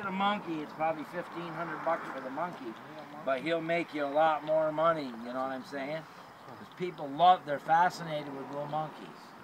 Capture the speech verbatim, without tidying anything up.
get a monkey, it's probably fifteen hundred bucks for the monkey, but he'll make you a lot more money, you know what I'm saying? Because people love, they're fascinated with little monkeys.